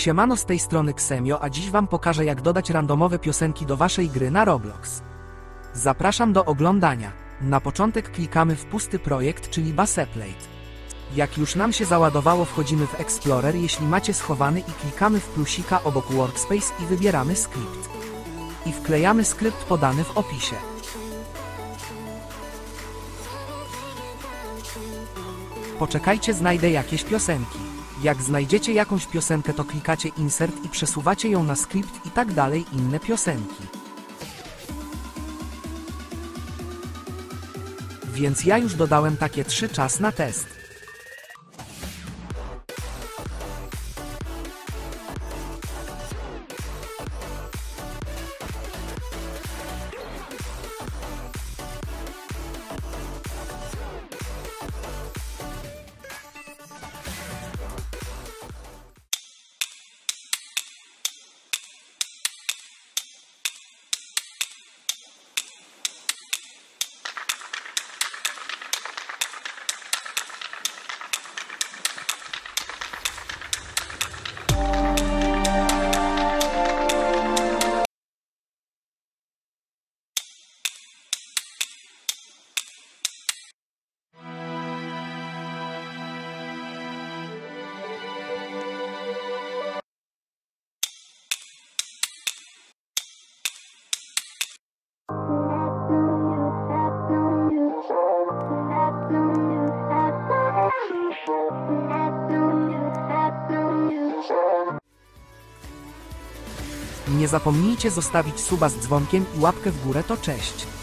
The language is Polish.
Siemano, z tej strony Xemio, a dziś wam pokażę, jak dodać randomowe piosenki do waszej gry na Roblox. Zapraszam do oglądania. Na początek klikamy w pusty projekt, czyli Baseplate. Jak już nam się załadowało, wchodzimy w Explorer, jeśli macie schowany, i klikamy w plusika obok Workspace i wybieramy skrypt. I wklejamy skrypt podany w opisie. Poczekajcie, znajdę jakieś piosenki. Jak znajdziecie jakąś piosenkę, to klikacie Insert i przesuwacie ją na skrypt i tak dalej, inne piosenki. Więc ja już dodałem takie 3, czas na test. Nie zapomnijcie zostawić suba z dzwonkiem i łapkę w górę, to cześć.